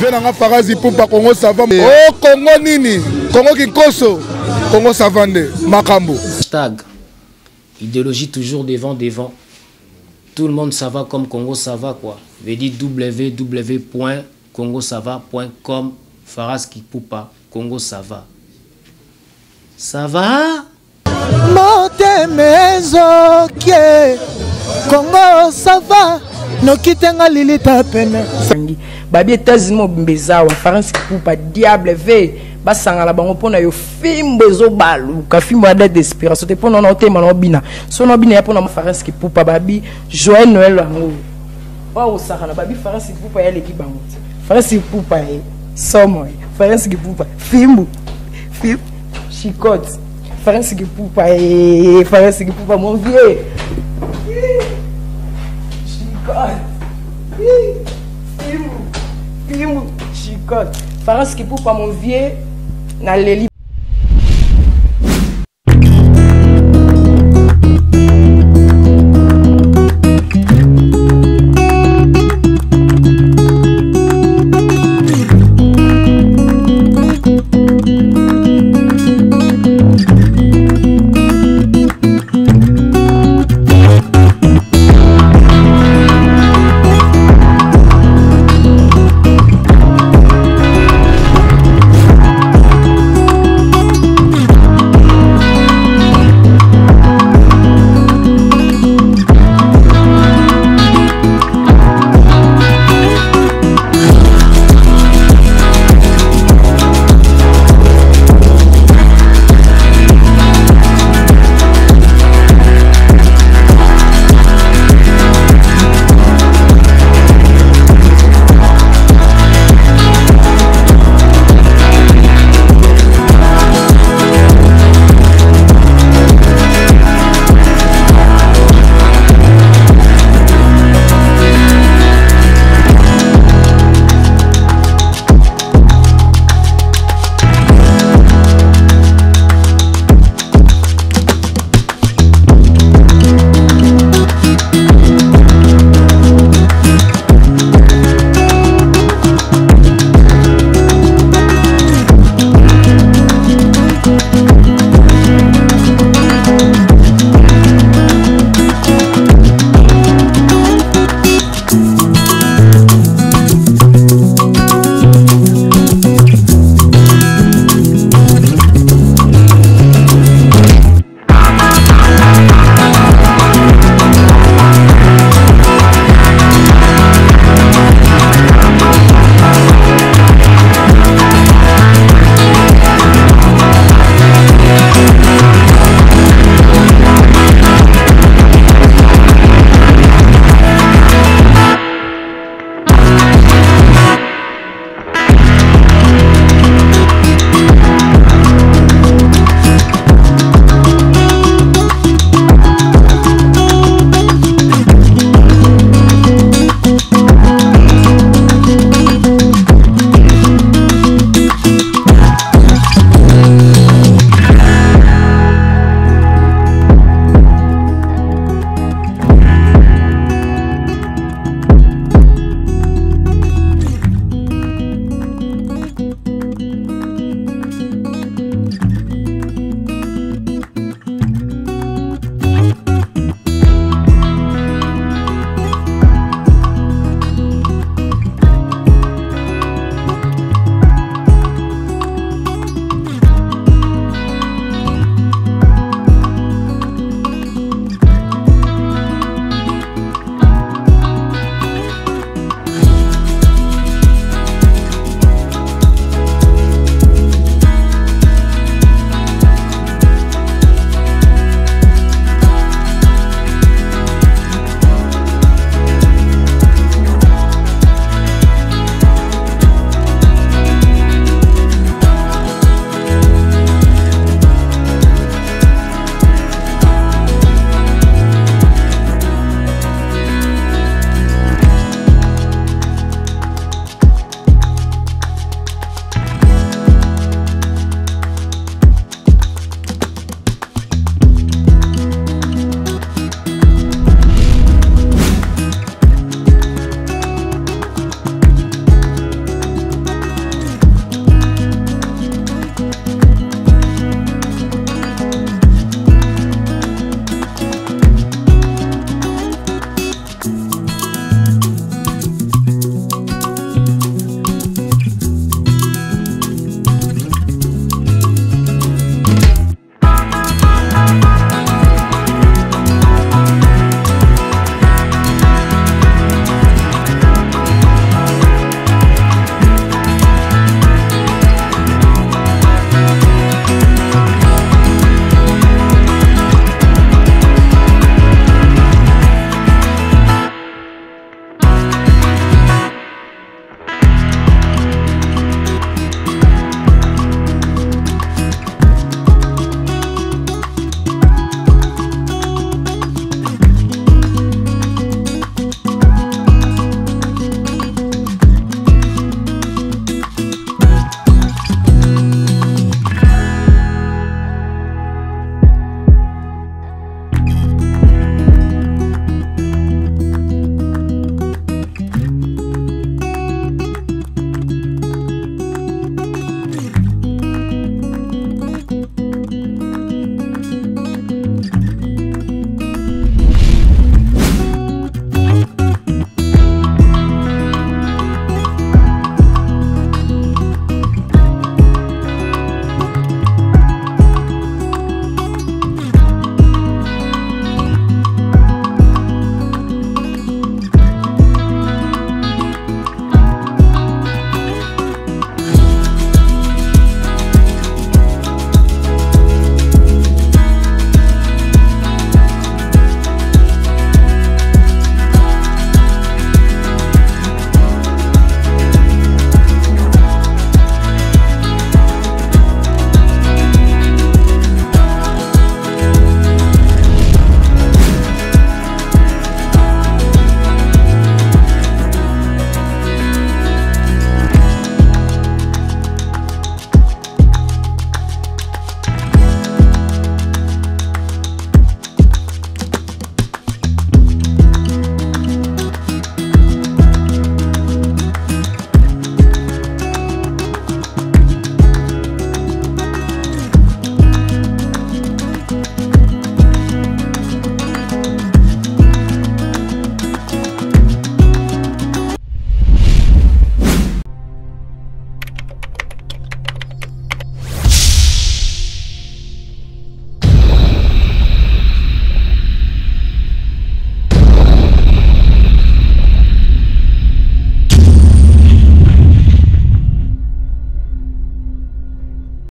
Venanga Farazi Poupa Congo Sava. Oh Congo Nini, Congo Kinkoso, Congo Savande, Makambo. Stag, idéologie toujours devant. Tout le monde ça va comme Congo ça va quoi. Veut dire www.congosava.com. Faraski Poupa, Congo ça va. Ça va? Motemezo kie Congo ça va. No kitenga lilita pena. Babi États-Unis mbeza wa Faraski Poupa diable ve basanga la bango pona yo fimbo zo balu ka fimbo ada d'espérance te pona no tema no bina so no bina ya pona Faraski Poupa babi Joël Noël wango wa osakana babi Faraski Poupa ya leki bango Faraski Poupa e somo Faraski Poupa fimbo chicote Faraski Poupa e Faraski Poupa mon vieux chicote fimbo chicote Faraski Poupa mon vieux na leli